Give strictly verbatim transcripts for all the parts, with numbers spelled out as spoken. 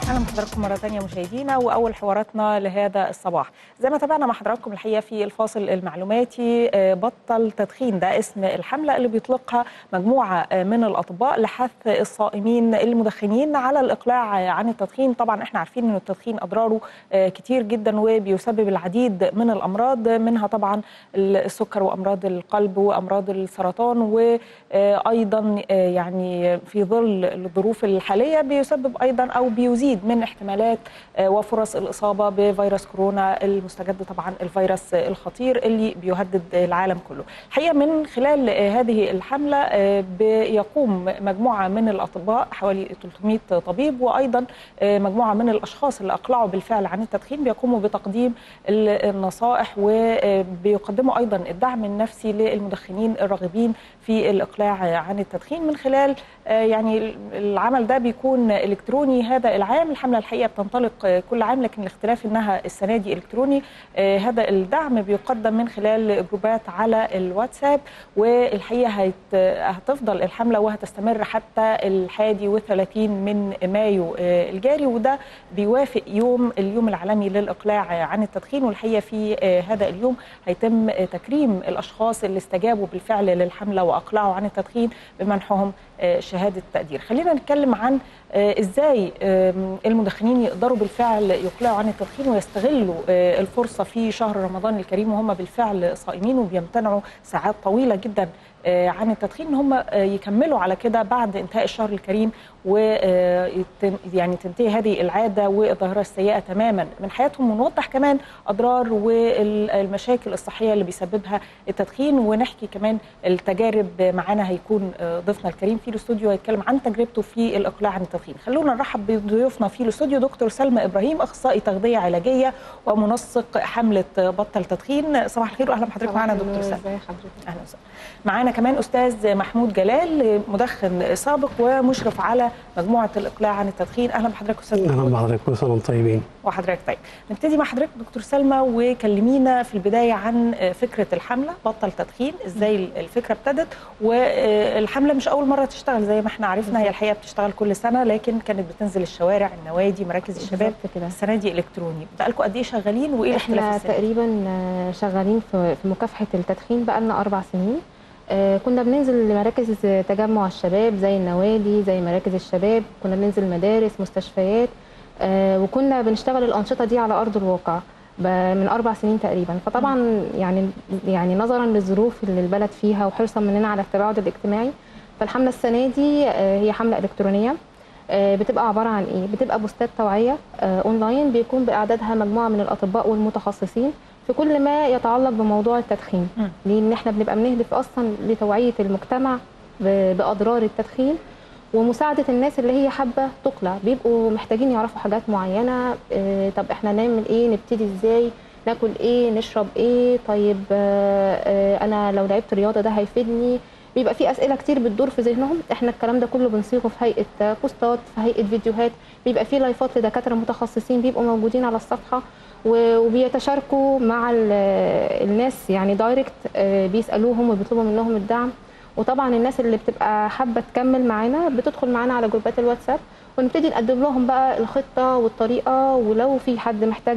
اهلا بحضراتكم مره ثانيه مشاهدينا، واول حواراتنا لهذا الصباح. زي ما تابعنا مع حضراتكم الحقيقه في الفاصل المعلوماتي، بطل تدخين ده اسم الحمله اللي بيطلقها مجموعه من الاطباء لحث الصائمين المدخنين على الاقلاع عن التدخين. طبعا احنا عارفين ان التدخين اضراره كتير جدا وبيسبب العديد من الامراض، منها طبعا السكر وامراض القلب وامراض السرطان، وايضا يعني في ظل الظروف الحاليه بيسبب ايضا او بيزيد من احتمالات وفرص الإصابة بفيروس كورونا المستجد، طبعا الفيروس الخطير اللي بيهدد العالم كله. الحقيقة من خلال هذه الحملة بيقوم مجموعة من الأطباء حوالي ثلاثمائة طبيب، وأيضا مجموعة من الأشخاص اللي أقلعوا بالفعل عن التدخين بيقوموا بتقديم النصائح، وبيقدموا أيضا الدعم النفسي للمدخنين الراغبين في الإقلاع عن التدخين من خلال يعني العمل ده بيكون إلكتروني. هذا العام الحملة الحقيقة بتنطلق كل عام، لكن الاختلاف انها السنه دي الكتروني. آه هذا الدعم بيقدم من خلال جروبات على الواتساب، والحقيقه هت هتفضل الحمله وهتستمر حتى الحادي والثلاثين من مايو آه الجاري، وده بيوافق يوم اليوم العالمي للاقلاع عن التدخين. والحقيقه في آه هذا اليوم هيتم تكريم الاشخاص اللي استجابوا بالفعل للحمله واقلعوا عن التدخين بمنحهم آه شهاده تقدير. خلينا نتكلم عن آه ازاي آه المدخنين يقدروا بالفعل يقلعوا عن التدخين ويستغلوا الفرصة في شهر رمضان الكريم وهم بالفعل صائمين وبيمتنعوا ساعات طويلة جدا عن التدخين، ان هم يكملوا على كده بعد انتهاء الشهر الكريم، و يعني تنتهي هذه العاده والظاهره السيئه تماما من حياتهم، ونوضح كمان اضرار والمشاكل الصحيه اللي بيسببها التدخين، ونحكي كمان التجارب. معانا هيكون ضيفنا الكريم في الاستوديو هيتكلم عن تجربته في الاقلاع عن التدخين. خلونا نرحب بضيوفنا في الاستوديو دكتور سلمى ابراهيم، اخصائي تغذيه علاجيه ومنسق حمله بطل تدخين. صباح الخير واهلا بحضرتك معانا دكتور سلمى. ازي حضرتك؟ اهلا وسهلا. معانا كمان استاذ محمود جلال، مدخن سابق ومشرف على مجموعه الاقلاع عن التدخين. اهلا بحضرتك استاذ محمود. اهلا بحضرتك، كل سنه وانتم طيبين. وحضرتك طيب. نبتدي مع حضرتك دكتور سلمى، وكلمينا في البدايه عن فكره الحمله بطل تدخين، ازاي الفكره ابتدت، والحمله مش اول مره تشتغل زي ما احنا عرفنا، هي الحقيقه بتشتغل كل سنه، لكن كانت بتنزل الشوارع، النوادي، مراكز الشباب. السنه دي الكتروني. بقالكم قد ايه شغالين وايه الاختلاف؟ احنا تقريبا شغالين في مكافحه التدخين بقالنا اربع سنين. آه كنا بننزل لمراكز تجمع الشباب زي النوادي، زي مراكز الشباب، كنا بننزل مدارس، مستشفيات، آه وكنا بنشتغل الأنشطة دي على أرض الواقع من أربع سنين تقريبا. فطبعا يعني يعني نظرا للظروف اللي البلد فيها وحرصا مننا على التباعد الاجتماعي، فالحملة السنة دي آه هي حملة إلكترونية. آه بتبقى عبارة عن إيه؟ بتبقى بوستات توعية آه أونلاين، بيكون بإعدادها مجموعة من الأطباء والمتخصصين في كل ما يتعلق بموضوع التدخين، لان احنا بنبقى بنهدف اصلا لتوعيه المجتمع باضرار التدخين ومساعده الناس اللي هي حابه تقلع. بيبقوا محتاجين يعرفوا حاجات معينه. اه طب احنا نعمل ايه؟ نبتدي ازاي؟ ناكل ايه؟ نشرب ايه؟ طيب اه انا لو لعبت رياضه ده هيفيدني؟ بيبقى في اسئله كتير بتدور في ذهنهم. احنا الكلام ده كله بنصيغه في هيئه بوستات، في هيئه فيديوهات، بيبقى في لايفات لدكاتره متخصصين بيبقوا موجودين على الصفحه وبيتشاركوا مع الناس، يعني دايركت بيسالوهم وبيطلبوا منهم الدعم. وطبعا الناس اللي بتبقى حابه تكمل معانا بتدخل معانا على جروبات الواتساب، ونبتدي نقدم لهم بقى الخطه والطريقه، ولو في حد محتاج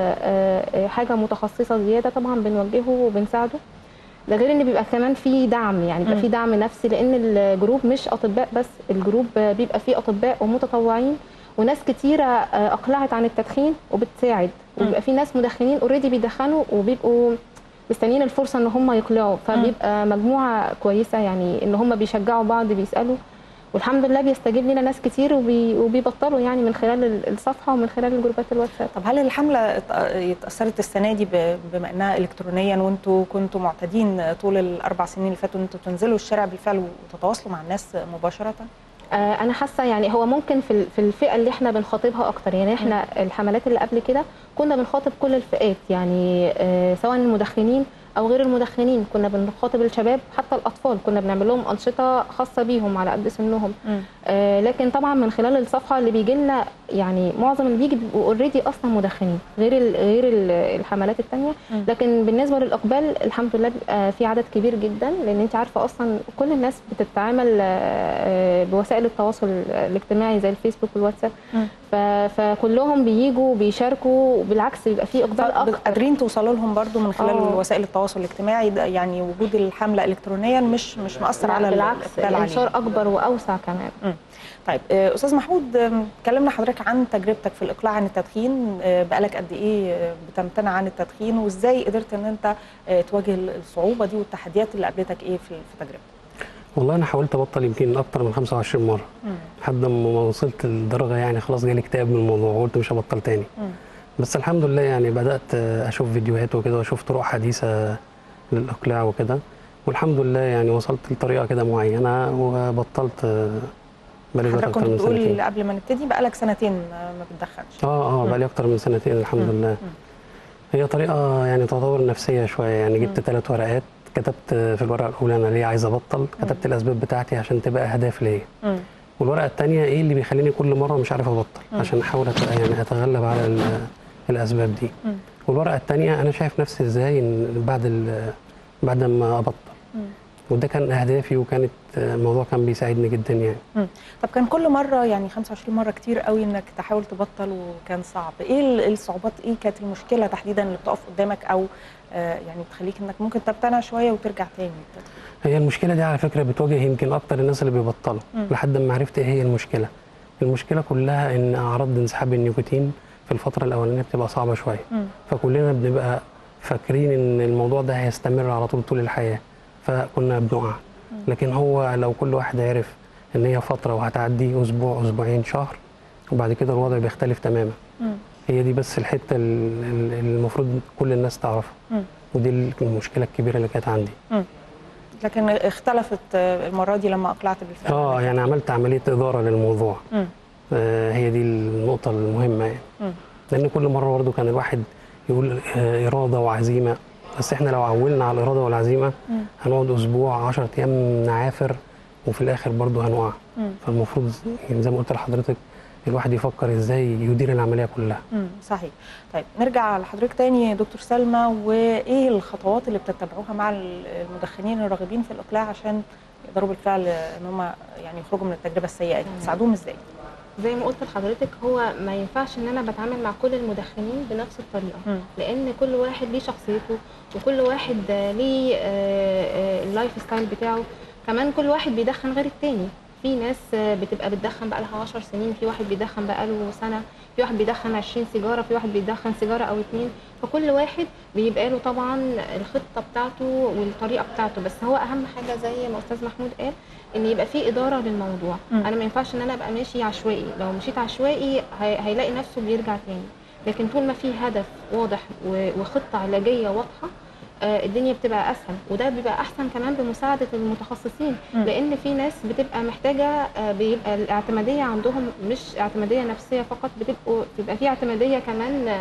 حاجه متخصصه زياده طبعا بنوجهه وبنساعده. ده غير ان بيبقى كمان في دعم، يعني بيبقى في دعم نفسي، لان الجروب مش اطباء بس، الجروب بيبقى فيه اطباء ومتطوعين وناس كتيره اقلعت عن التدخين وبتساعد، وبيبقى في ناس مدخنين اوريدي بيدخنوا وبيبقوا مستنيين الفرصه ان هم يقلعوا، فبيبقى مجموعه كويسه، يعني ان هم بيشجعوا بعض، بيسالوا، والحمد لله بيستجيب لنا ناس كتير وبيبطلوا يعني من خلال الصفحه ومن خلال الجروبات الواتساب. طب هل الحمله اتاثرت السنه دي بما انها الكترونيا، وانتم كنتوا معتادين طول الاربع سنين اللي فاتوا ان انتم تنزلوا الشارع بالفعل وتتواصلوا مع الناس مباشره؟ انا حاسه يعني هو ممكن في في الفئه اللي احنا بنخاطبها اكتر، يعني احنا الحملات اللي قبل كده كنا بنخاطب كل الفئات، يعني سواء المدخنين او غير المدخنين، كنا بنخاطب الشباب حتى الاطفال، كنا بنعمل لهم انشطه خاصه بيهم على قد سنهم. آه لكن طبعا من خلال الصفحه اللي بيجي لنا، يعني معظم اللي بيجي بيبقوا اوريدي اصلا مدخنين غير ال غير ال الحملات الثانيه. لكن بالنسبه للاقبال الحمد لله بيبقى في عدد كبير جدا، لان انت عارفه اصلا كل الناس بتتعامل آه بوسائل التواصل الاجتماعي زي الفيسبوك والواتساب، فكلهم بييجوا بيشاركوا، بالعكس بيبقى في اقبال اكتر. قادرين توصلوا لهم برضو من خلال أوه. وسائل التواصل الاجتماعي، يعني وجود الحمله الكترونيا مش مش مأثر على بالعكس الانتشار اكبر واوسع كمان. م. طيب استاذ محمود، كلمنا حضرتك عن تجربتك في الاقلاع عن التدخين، بقالك قد ايه بتمتنع عن التدخين، وازاي قدرت ان انت تواجه الصعوبه دي والتحديات اللي قابلتك ايه في تجربتك؟ والله انا حاولت ابطل يمكن اكتر من خمسة وعشرين مره لحد ما وصلت لدرجه يعني خلاص جالي اكتئاب من الموضوع وقلت مش هبطل تاني. مم. بس الحمد لله يعني بدات اشوف فيديوهات وكده واشوف طرق حديثه للاقلاع وكده، والحمد لله يعني وصلت لطريقه كده معينه وبطلت. بقالي حضرتك كنت بتقول قبل ما نبتدي بقالك سنتين ما بتدخنش. اه اه بقالي اكتر من سنتين الحمد مم. لله. مم. هي طريقه يعني تعتبر نفسيه شويه، يعني جبت ثلاث ورقات، كتبت في الورقه الاولى انا ليه عايز ابطل، كتبت مم. الاسباب بتاعتي عشان تبقى اهداف ليا، والورقه الثانيه ايه اللي بيخليني كل مره مش عارف ابطل مم. عشان احاول يعني اتغلب على الاسباب دي. مم. والورقه الثانيه انا شايف نفسي ازاي ان بعد بعد ما ابطل، مم. وده كان اهدافي، وكانت الموضوع كان بيساعدني جدا يعني. مم. طب كان كل مره يعني خمسة وعشرين مره كتير قوي انك تحاول تبطل وكان صعب، ايه الصعوبات، ايه كانت المشكله تحديدا اللي بتقف قدامك او آه يعني بتخليك انك ممكن تمتنع شويه وترجع تاني؟ هي المشكله دي على فكره بتواجه يمكن اكتر الناس اللي بيبطلوا، لحد ما عرفت ايه هي المشكله. المشكله كلها ان اعراض انسحاب النيكوتين في الفتره الاولانيه بتبقى صعبه شويه، مم. فكلنا بنبقى فاكرين ان الموضوع ده هيستمر على طول طول الحياه، فكنا بنقع. لكن هو لو كل واحد عرف ان هي فتره وهتعدي اسبوع اسبوعين شهر وبعد كده الوضع بيختلف تماما. مم. هي دي بس الحته اللي المفروض كل الناس تعرفها، ودي المشكله الكبيره اللي كانت عندي. مم. لكن اختلفت المره دي لما اقلعت بالفعل؟ اه يعني عملت عمليه اداره للموضوع. مم. آه هي دي النقطه المهمه يعني. مم. لان كل مره برضه كان الواحد يقول آه اراده وعزيمه، بس احنا لو عولنا على الاراده والعزيمه مم. هنقعد اسبوع عشرة ايام نعافر وفي الاخر برضه هنقع. مم. فالمفروض يعني زي ما قلت لحضرتك الواحد يفكر ازاي يدير العمليه كلها. امم صحيح. طيب نرجع لحضرتك تاني يا دكتور سلمى، وايه الخطوات اللي بتتبعوها مع المدخنين الراغبين في الاقلاع عشان يقدروا بالفعل ان هم يعني يخرجوا من التجربه السيئه دي؟ بتساعدوهم ازاي؟ زي ما قلت لحضرتك هو ما ينفعش ان انا بتعامل مع كل المدخنين بنفس الطريقه، م. لان كل واحد ليه شخصيته وكل واحد ليه اللايف ستايل بتاعه، كمان كل واحد بيدخن غير التاني. في ناس بتبقى بتدخن بقى لها عشر سنين، في واحد بيدخن بقى له سنه، في واحد بيدخن عشرين سيجاره، في واحد بيدخن سيجاره او اتنين، فكل واحد بيبقى له طبعا الخطه بتاعته والطريقه بتاعته. بس هو اهم حاجه زي ما استاذ محمود قال ان يبقى في اداره للموضوع. م. انا ما ينفعش ان انا ابقى ماشي عشوائي، لو مشيت عشوائي هي... هيلاقي نفسه بيرجع تاني. لكن طول ما في هدف واضح و... وخطه علاجيه واضحه الدنيا بتبقى اسهل، وده بيبقى احسن كمان بمساعده المتخصصين. م. لان في ناس بتبقى محتاجه، بيبقى الاعتماديه عندهم مش اعتماديه نفسيه فقط، بتبقى بيبقى في اعتماديه كمان،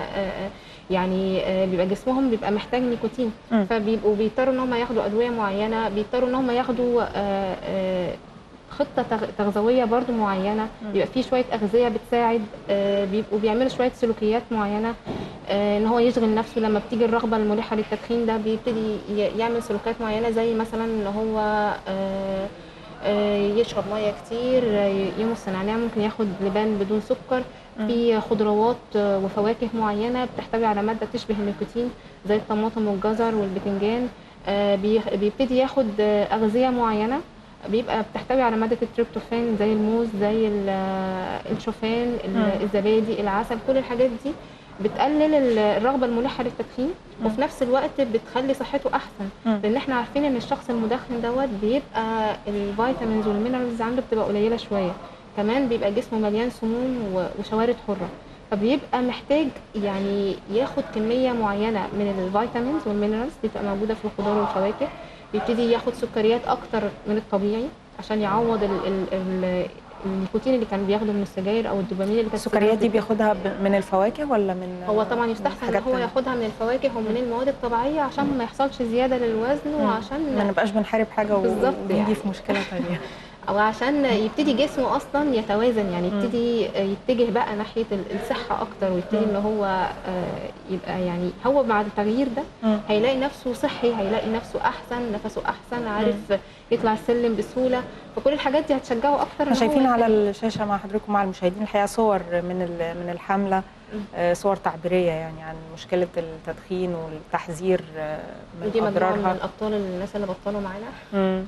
يعني بيبقى جسمهم بيبقى محتاج نيكوتين. م. فبيبقوا بيضطروا ان هم ياخدوا ادويه معينه، بيضطروا ان هم ياخدوا خطه تغذويه برضو معينه، بيبقى في شويه اغذيه بتساعد، بيبقوا بيعملوا شويه سلوكيات معينه ان هو يشغل نفسه. لما بتيجي الرغبه الملحه للتدخين ده بيبتدي يعمل سلوكيات معينه، زي مثلا ان هو يشرب ميه كتير، يمص نعناع، ممكن ياخد لبان بدون سكر. في خضروات وفواكه معينه بتحتوي على ماده تشبه النيكوتين زي الطماطم والجزر والبتنجان. بيبتدي ياخد اغذيه معينه بيبقى بتحتوي على ماده التريبتوفان زي الموز، زي الشوفان، الزبادي، العسل. كل الحاجات دي بتقلل الرغبه الملحه للتدخين، وفي نفس الوقت بتخلي صحته احسن. لان احنا عارفين ان الشخص المدخن دوت بيبقى الفيتامينز والمينرالز عنده بتبقى قليله شويه، كمان بيبقى جسمه مليان سموم وشوارد حره، فبيبقى محتاج يعني ياخد كميه معينه من الفيتامينز والمينرالز بتبقى موجوده في الخضار والفواكه. بيبتدي ياخد سكريات اكتر من الطبيعي عشان يعوض ال ال ال النيكوتين اللي كان بياخده من السجاير او الدوبامين اللي كانت. السكريات دي بياخدها من الفواكه ولا من؟ هو طبعا يستحسن ان هو ياخدها من الفواكه ومن المواد الطبيعيه عشان ما يحصلش زياده للوزن، وعشان ما نبقاش بنحارب حاجه ونيجي يعني في مشكله ثانيه. او عشان يبتدي جسمه اصلا يتوازن، يعني يبتدي يتجه بقى ناحيه الصحه اكتر، ويبتدي ان هو يبقى يعني هو مع التغيير ده هيلاقي نفسه صحي، هيلاقي نفسه احسن، نفسه احسن، عارف يطلع السلم بسهوله. فكل الحاجات دي هتشجعه اكتر. احنا شايفين على الشاشه مع حضراتكم مع المشاهدين الحقيقه صور من من الحمله، صور تعبيريه يعني عن مشكله التدخين والتحذير من ودي مجموعه من اضرارها. الابطال الناس اللي بطلوا معانا. امم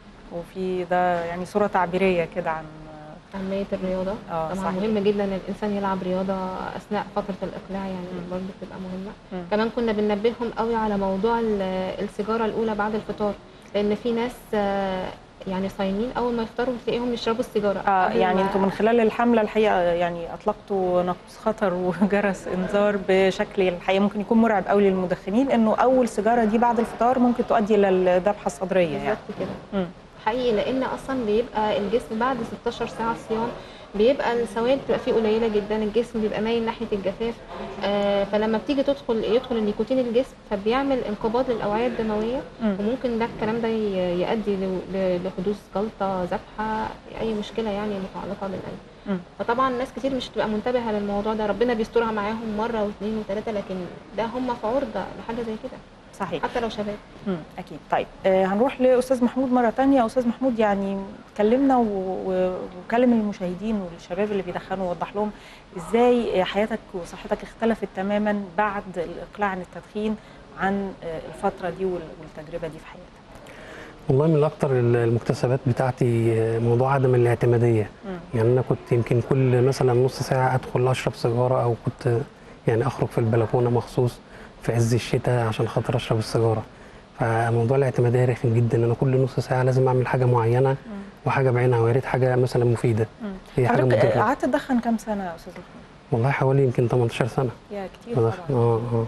وفي ده يعني صوره تعبيريه كده عن اهميه الرياضه. اه طبعا صحيح. مهم جدا ان الانسان يلعب رياضه اثناء فتره الاقلاع، يعني برضه بتبقى مهمه. مم. كمان كنا بننبههم قوي على موضوع السيجاره الاولى بعد الفطار، لان في ناس يعني صايمين اول ما يفطروا بتلاقيهم يشربوا السيجاره. اه يعني انتم من خلال الحمله الحقيقه يعني اطلقتوا ناقوس خطر وجرس انذار بشكل الحقيقه ممكن يكون مرعب قوي للمدخنين، انه اول سيجاره دي بعد الفطار ممكن تؤدي الى الذبحه الصدريه. يعني بالظبط كده. حقيقي، لان اصلا بيبقى الجسم بعد ستاشر ساعه صيام بيبقى السوائل بتبقى فيه قليله جدا، الجسم بيبقى مايل ناحيه الجفاف. آه فلما بتيجي تدخل يدخل النيكوتين الجسم فبيعمل انقباض للاوعيه الدمويه، م. وممكن ده الكلام ده يؤدي لحدوث جلطه، ذبحه، اي مشكله يعني متعلقه بالقلب. فطبعا ناس كتير مش بتبقى منتبهه للموضوع ده، ربنا بيسترها معاهم مره واثنين وثلاثه، لكن ده هم في عرضه لحاجه زي كده. صحيح. حتى لو شباب. امم اكيد. طيب آه هنروح لاستاذ محمود مره ثانيه. استاذ محمود، يعني اتكلمنا وكلم المشاهدين والشباب اللي بيدخنوا ووضح لهم ازاي حياتك وصحتك اختلفت تماما بعد الاقلاع عن التدخين عن الفتره دي والتجربه دي في حياتك. والله من اكتر المكتسبات بتاعتي موضوع عدم الاعتماديه. مم. يعني انا كنت يمكن كل مثلا نص ساعه ادخل اشرب سيجاره، او كنت يعني اخرج في البلكونه مخصوص في عز الشتاء عشان خاطر اشرب السيجاره. فموضوع الاعتماديه رخم جدا، انا كل نص ساعه لازم اعمل حاجه معينه مم. وحاجه بعينها، ويا ريت حاجه مثلا مفيده. مم. هي حاجه مضره. قعدت تدخن كام سنه يا استاذ محمود؟ والله حوالي يمكن تمنتاشر سنه. يا كتير طبعا. اه اه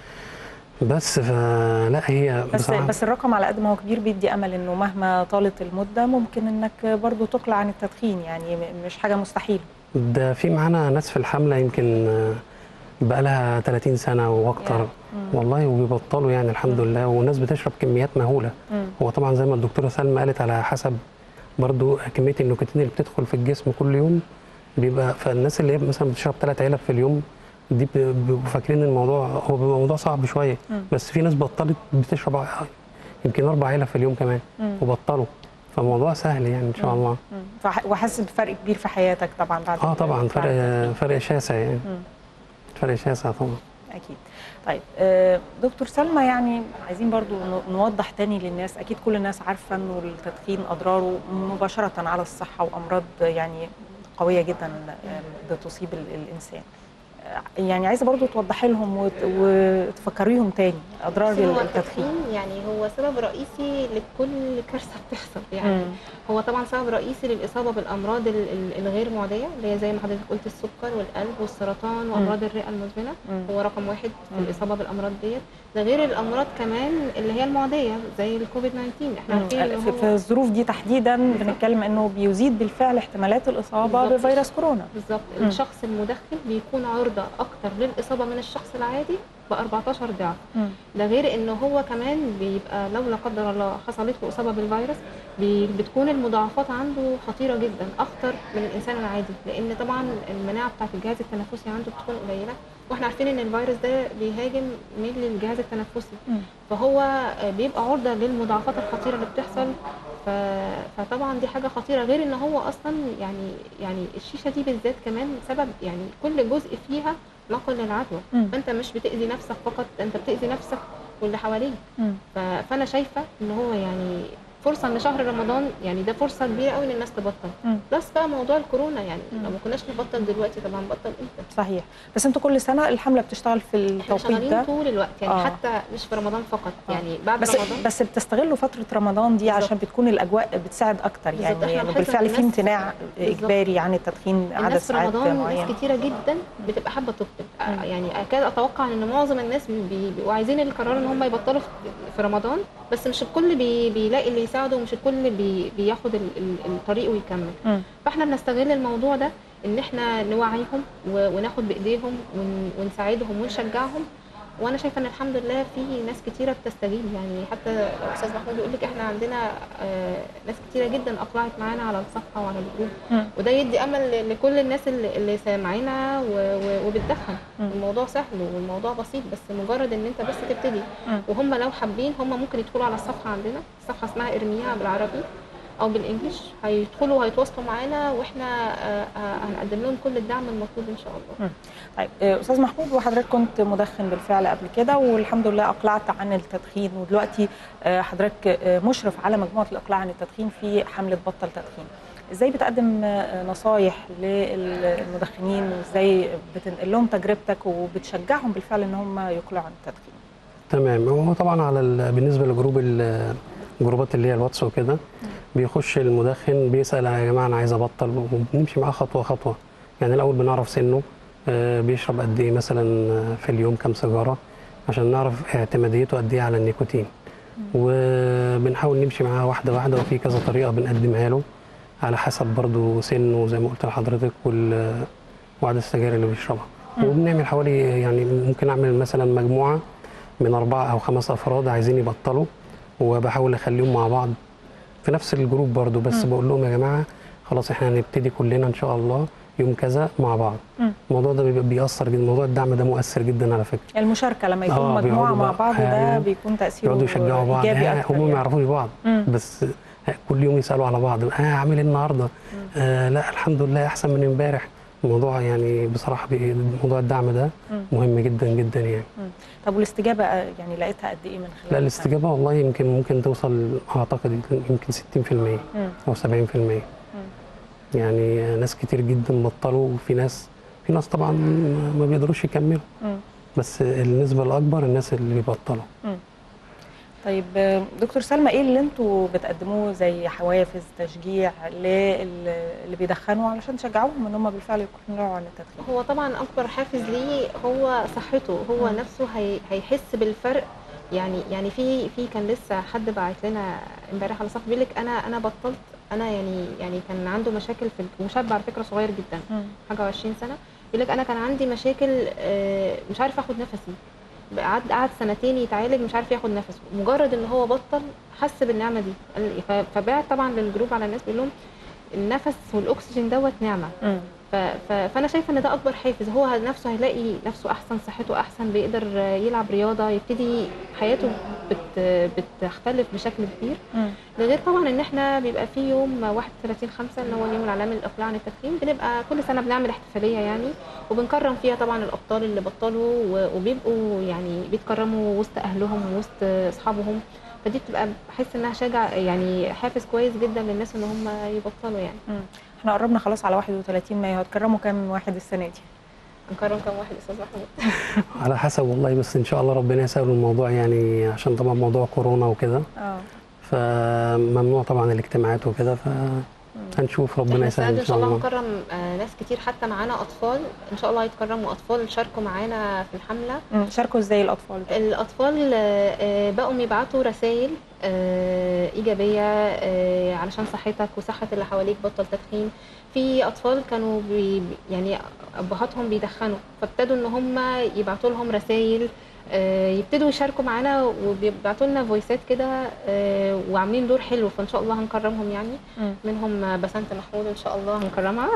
بس فلا هي بس بس الرقم على قد ما هو كبير بيدي امل انه مهما طالت المده ممكن انك برضو تقلع عن التدخين، يعني مش حاجه مستحيله. ده في معانا ناس في الحمله يمكن بقى لها ثلاثين سنه واكتر والله، وبيبطلوا يعني الحمد لله، وناس بتشرب كميات مهوله. مم. هو طبعا زي ما الدكتوره سلمى قالت على حسب برضو كميه النيكوتين اللي بتدخل في الجسم كل يوم بيبقى. فالناس اللي هي مثلا بتشرب ثلاث علب في اليوم دي بيبقوا فاكرين الموضوع هو بيبقى موضوع صعب شويه. مم. بس في ناس بطلت بتشرب يمكن اربع علب في اليوم كمان. مم. وبطلوا، فالموضوع سهل يعني ان شاء الله. مم. وحاسس بفرق كبير في حياتك طبعا بعد اه طبعا فرق فرق شاسع يعني. مم. فرق شاسع طبعا. اكيد. طيب دكتور سلمى، يعني عايزين برضو نوضح تاني للناس، اكيد كل الناس عارفه انه التدخين اضراره مباشره على الصحه وامراض يعني قويه جدا بتصيب الانسان. يعني عايزه برضو توضحي لهم وتفكريهم تاني اضرار التدخين. يعني هو سبب رئيسي لكل كارثه بتحصل يعني. مم. هو طبعا سبب رئيسي للاصابه بالامراض الغير معديه اللي هي زي ما حضرتك قلت السكر والقلب والسرطان وامراض الرئه المزمنه. مم. هو رقم واحد في الاصابه بالامراض ديت، ده غير الامراض كمان اللي هي المعديه زي الكوفيد تسعتاشر. احنا عارفين ان هو في الظروف دي تحديدا بنتكلم انه بيزيد بالفعل احتمالات الاصابه بفيروس كورونا. بالظبط. الشخص المدخن بيكون عرضه اكتر للاصابه من الشخص العادي ب أربعتاشر ضعف. ده غير انه هو كمان بيبقى لو لا قدر الله حصلت له اصابه بالفيروس بتكون المضاعفات عنده خطيره جدا، اخطر من الانسان العادي، لان طبعا المناعه بتاعه الجهاز التنفسي عنده بتكون قليله، واحنا عارفين ان الفيروس ده بيهاجم ميل الجهاز التنفسي. م. فهو بيبقى عرضه للمضاعفات الخطيره اللي بتحصل. فطبعا دي حاجه خطيره، غير ان هو اصلا يعني يعني الشيشه دي بالذات كمان سبب، يعني كل جزء فيها نقل للعدوى. فانت مش بتاذي نفسك فقط، انت بتاذي نفسك واللي حواليك. فانا شايفه ان هو يعني فرصه ان شهر رمضان يعني ده فرصه كبيره قوي ان الناس تبطل. بس بقى موضوع الكورونا يعني مم. لو ما كناش نبطل دلوقتي طبعا نبطل امتى؟ صحيح. بس انتوا كل سنه الحمله بتشتغل في التوقيت ده؟ احنا شغالين طول الوقت يعني. آه. حتى مش في رمضان فقط. آه. يعني بعد بس رمضان بس بتستغلوا فتره رمضان دي بالزبط. عشان بتكون الاجواء بتساعد اكتر يعني, يعني بالفعل في امتناع اجباري عن التدخين عدد ساعات معين. الناس ناس كتيره جدا بتبقى حابه تبطل. يعني اكاد اتوقع ان معظم الناس بيبقوا عايزين القرار ان هم يبطلوا في رمضان، بس مش الكل بي بيلاقي اللي يساعده، ومش الكل بي بياخد الطريق ويكمل. م. فاحنا بنستغل الموضوع ده ان احنا نوعيهم وناخد بايديهم ونساعدهم ونشجعهم وانا شايفه ان الحمد لله في ناس كتيره بتستجيب، يعني حتى استاذ محمود بيقول لك احنا عندنا آه ناس كتيره جدا اقلعت معانا على الصفحه وعلى الجروب، وده يدي امل لكل الناس اللي, اللي سامعينا وبتدخن. الموضوع سهل والموضوع بسيط، بس مجرد ان انت بس تبتدي. وهم لو حابين هم ممكن يدخلوا على الصفحه عندنا، الصفحه اسمها ارميها بالعربي او بالانجلش، هيدخلوا وهيتواصلوا معانا واحنا هنقدم لهم كل الدعم المطلوب ان شاء الله. طيب استاذ محمود، وحضرتك كنت مدخن بالفعل قبل كده والحمد لله اقلعت عن التدخين، ودلوقتي حضرتك مشرف على مجموعه الاقلاع عن التدخين في حمله بطل تدخين. ازاي بتقدم نصايح للمدخنين وازاي بتنقل لهم تجربتك وبتشجعهم بالفعل ان هم يقلعوا عن التدخين؟ تمام. هو طبعا على بالنسبه لجروب الجروبات اللي هي الواتس وكده، بيخش المدخن بيسال يا جماعه انا عايز ابطل، وبنمشي معاه خطوه خطوه. يعني الاول بنعرف سنه، بيشرب قد ايه مثلا في اليوم، كام سيجاره، عشان نعرف اعتماديته قد ايه على النيكوتين. وبنحاول نمشي معاه واحده واحده، وفي كذا طريقه بنقدمها له على حسب برضو سنه زي ما قلت لحضرتك وعدد السجاير اللي بيشربها. وبنعمل حوالي، يعني ممكن اعمل مثلا مجموعه من اربعه او خمس افراد عايزين يبطلوا، وبحاول اخليهم مع بعض في نفس الجروب برضو، بس م. بقول لهم يا جماعه خلاص احنا هنبتدي كلنا ان شاء الله يوم كذا مع بعض. م. الموضوع ده بيأثر جدا، موضوع الدعم ده مؤثر جدا على فكره. المشاركه لما يكون آه مجموعه مع بعض ده بيكون تاثيره يقعدوا يشجعوا بعض، هم ما يعرفوش بعض م. بس كل يوم يسالوا على بعض، اه عامل ايه النهارده؟ آه لا الحمد لله احسن من امبارح. الموضوع يعني بصراحه موضوع الدعم ده مهم جدا جدا يعني. م. طب والاستجابه يعني لقيتها قد ايه من خلال؟ لا الاستجابه والله يمكن ممكن توصل اعتقد يمكن ستين في المية او سبعين في المية. يعني ناس كتير جدا بطلوا، وفي ناس في ناس طبعا ما بيقدروش يكملوا، بس النسبه الاكبر الناس اللي بيبطلوا. طيب دكتور سلمى، ايه اللي انتوا بتقدموه زي حوافز تشجيع للي بيدخنوا علشان تشجعوهم ان هم بالفعل يقلعوا عن التدخين؟ هو طبعا اكبر حافز ليه هو صحته، هو م. نفسه هي هيحس بالفرق. يعني يعني في في كان لسه حد باعت لنا امبارح على صفحه بيقول لك انا انا بطلت، انا يعني يعني كان عنده مشاكل في مشاب على فكره صغير جدا م. حاجه وعشرين سنه، بيقول لك انا كان عندي مشاكل مش عارف اخد نفسي، قعد قعد سنتين يتعالج مش عارف ياخد نفسه، مجرد ان هو بطل حس بالنعمه دي. فبعت طبعا للجروب على الناس بيقول لهم النفس والاكسجين دوت نعمه. م. فانا شايفه ان ده اكبر حافز، هو نفسه هيلاقي نفسه احسن، صحته احسن، بيقدر يلعب رياضه، يبتدي حياته بت بتختلف بشكل كبير. ده غير طبعا ان احنا بيبقى في يوم واحد وثلاثين خمسة اللي هو اليوم العالمي للاقلاع عن التدخين، بنبقى كل سنه بنعمل احتفاليه يعني، وبنكرم فيها طبعا الابطال اللي بطلوا، وبيبقوا يعني بيتكرموا وسط اهلهم وسط اصحابهم. فدي بتبقى بحس انها شجع يعني حافز كويس جدا للناس ان هم يبطلوا يعني. م. احنا قربنا خلاص على واحد وثلاثين مايو، هتكرموا كام واحد السنه دي؟ هنكرم كام واحد استاذ محمود؟ على حسب والله، بس ان شاء الله ربنا يسهل الموضوع يعني، عشان طبعا موضوع كورونا وكده اه فممنوع طبعا الاجتماعات وكده، فهنشوف ربنا يسهل ان شاء الله. هنكرم ناس كتير، حتى معانا اطفال ان شاء الله هيتكرموا، اطفال شاركوا معانا في الحمله. م. شاركوا ازاي الاطفال؟ الاطفال بقوا يبعتوا رسائل ايجابيه علشان صحتك وصحه اللي حواليك، بطل تدخين. في اطفال كانوا بي يعني ابهاتهم بيدخنوا، فابتدوا ان هم يبعتوا لهم رسائل، يبتدوا يشاركوا معانا وبيبعتوا لنا فويسات كده، وعاملين دور حلو، فان شاء الله هنكرمهم يعني. م. منهم بسنت محمود ان شاء الله هنكرمها.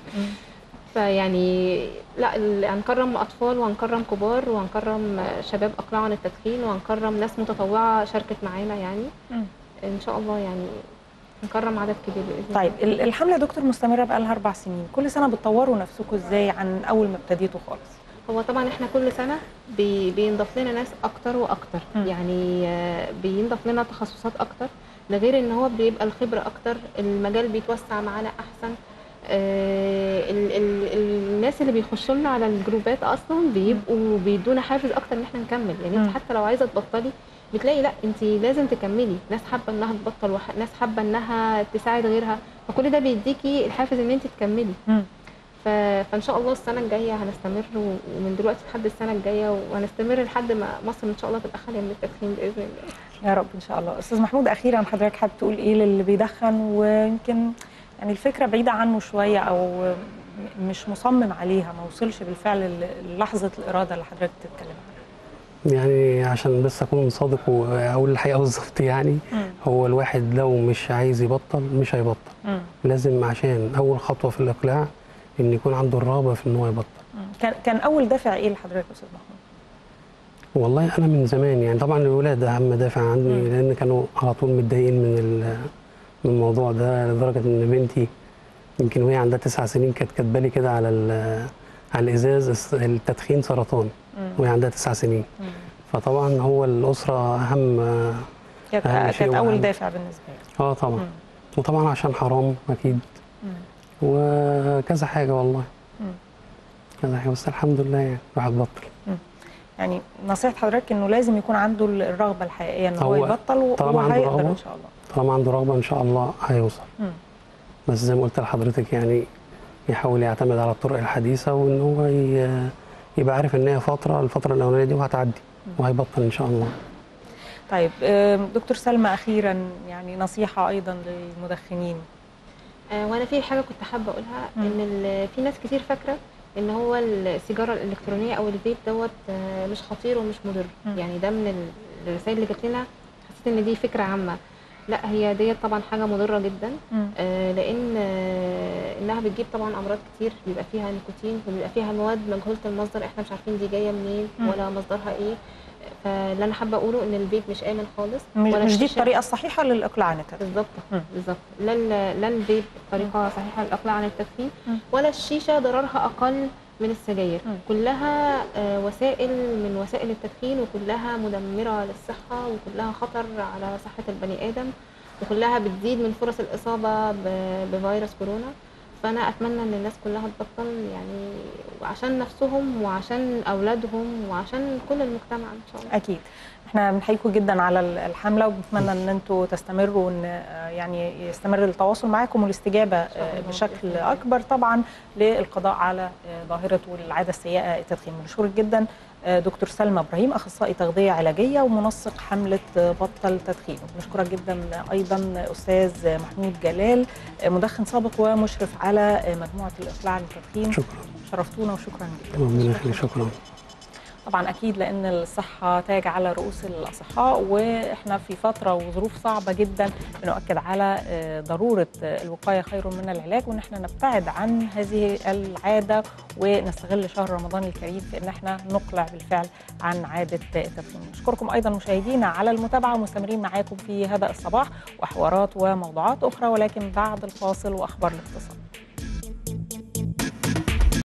فيعني لا هنكرم اطفال وهنكرم كبار وهنكرم شباب اقلعوا عن التدخين، وهنكرم ناس متطوعه شاركت معانا يعني. م. ان شاء الله يعني نكرم عدد كبير باذن الله. طيب الحمله يا دكتور مستمره بقالها اربع سنين، كل سنه بتطوروا نفسكم ازاي عن اول ما ابتديتوا خالص؟ هو طبعا احنا كل سنه بي بينضاف لنا ناس اكتر واكتر، م. يعني بينضاف لنا تخصصات اكتر، ده غير ان هو بيبقى الخبره اكتر، المجال بيتوسع معانا احسن. آه ال ال الناس اللي بيخشوا لنا على الجروبات اصلا بيبقوا بيدونا حافز اكتر ان احنا نكمل، يعني انت حتى لو عايزه تبطلي بتلاقي لا انت لازم تكملي، ناس حابه انها تبطل وناس حابه انها تساعد غيرها، فكل ده بيديكي الحافز ان انت تكملي. م. فان شاء الله السنه الجايه هنستمر، ومن دلوقتي لحد السنه الجايه، وهنستمر لحد ما مصر ان شاء الله تبقى خاليه من التدخين باذن الله. يا رب ان شاء الله. استاذ محمود، اخيرا حضرتك حابب تقول ايه للي بيدخن ويمكن يعني الفكره بعيده عنه شويه او مش مصمم عليها، ما وصلش بالفعل للحظه الاراده اللي حضرتك بتتكلم عنها؟ يعني عشان بس اكون صادق واقول الحقيقه بالظبط يعني مم. هو الواحد لو مش عايز يبطل مش هيبطل. مم. لازم عشان اول خطوه في الاقلاع ان يكون عنده الرغبه في ان هو يبطل. مم. كان كان اول دافع ايه لحضرتك يا استاذ محمود؟ والله انا من زمان يعني طبعا الولاد اهم دافع عندي، مم. لان كانوا على طول متضايقين من ال- من الموضوع ده، لدرجه ان بنتي يمكن وهي عندها تسع سنين كانت كاتبه لي كده على ال- على الازاز التدخين سرطان مم. وهي عندها تسع سنين. مم. فطبعا هو الاسره اهم. كانت أهم شيء كانت اول وأهم. دافع بالنسبه لي. اه طبعا. مم. وطبعا عشان حرام اكيد، مم. وكذا حاجه والله. مم. كذا حاجه بس الحمد لله يعني الواحد بطل. يعني نصيحة حضرتك انه لازم يكون عنده الرغبة الحقيقية ان هو هو يبطل طالما عنده وهيقدر رغبة ان شاء الله. طالما عنده رغبه ان شاء الله هيوصل. مم. بس زي ما قلت لحضرتك يعني يحاول يعتمد على الطرق الحديثه، وان هو ي- يبقى عارف ان هي فتره، الفتره الاولانيه دي وهتعدي وهيبطل ان شاء الله. طيب آم، دكتور سلمى اخيرا يعني نصيحة ايضا للمدخنين. آه، وانا في حاجه كنت حابه اقولها، مم. ان ال- في ناس كتير فاكره ان هو السيجاره الالكترونيه او الفيب دوت آه، مش خطير ومش مضر. مم. يعني ده من ال- الرسائل اللي جات لنا، حسيت ان دي فكره عامه. لا، هي ديت طبعا حاجه مضره جدا، مم. آه، لان آه، انها بتجيب طبعا امراض كتير، بيبقى فيها نيكوتين وبيبقى فيها مواد مجهوله المصدر، احنا مش عارفين دي جايه منين مم. ولا مصدرها ايه. فاللي انا حابه اقوله ان الفيب مش امن خالص، مش ولا مش دي الشيشة. الطريقة الصحيحة للاقلاع عن التدخين. بالظبط مم. بالظبط، لا ال- لا الفيب طريقه صحيحه للاقلاع عن التدخين، مم. ولا الشيشه ضررها اقل من السجاير. مم. كلها آه، وسائل من وسائل التدخين، وكلها مدمره للصحه، وكلها خطر على صحه البني ادم، وكلها بتزيد من فرص الاصابه ب- بفيروس كورونا. فانا اتمنى ان الناس كلها تبطل، يعني وعشان نفسهم وعشان اولادهم وعشان كل المجتمع ان شاء الله. اكيد. احنا بنحييكم جدا على الحمله وبنتمنى ان انتم تستمروا، وان يعني يستمر التواصل معاكم والاستجابه الله. بشكل بإذن الله. اكبر طبعا للقضاء على ظاهره والعاده السيئه التدخين. بنشكرك جدا دكتور سلمى ابراهيم، اخصائي تغذيه علاجيه ومنسق حمله بطل تدخين. وبنشكرك جدا ايضا استاذ محمود جلال، مدخن سابق ومشرف على مجموعه الاقلاع عن التدخين. شكرا. شرفتونا وشكرا جدا. ربنا يخليك. شكرا. طبعا اكيد لان الصحه تاج على رؤوس الاصحاء، واحنا في فتره وظروف صعبه جدا بنؤكد على ضروره الوقايه خير من العلاج، وان احنا نبتعد عن هذه العاده ونستغل شهر رمضان الكريم في ان احنا نقلع بالفعل عن عاده التدخين. نشكركم ايضا مشاهدينا على المتابعه، ومستمرين معاكم في هذا الصباح وحوارات وموضوعات اخرى، ولكن بعد الفاصل واخبار الاقتصاد.